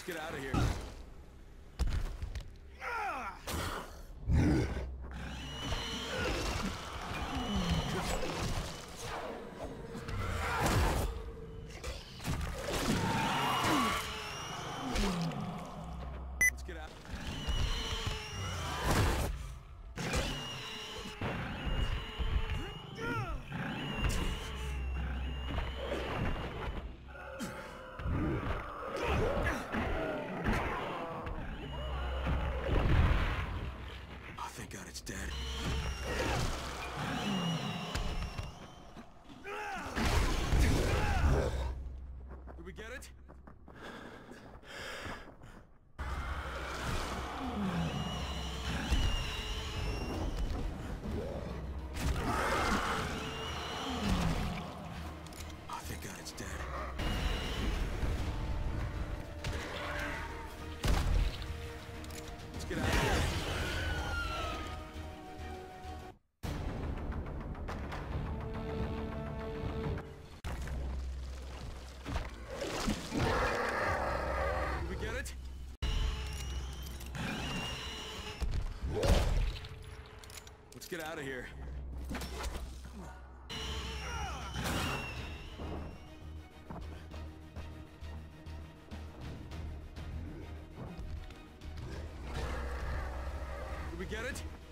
get out of here. Let's get out. Oh, thank God it's dead. Did we get it? Oh, thank God it's dead. Let's get out of here. Did we get it? Let's get out of here. Did we get it?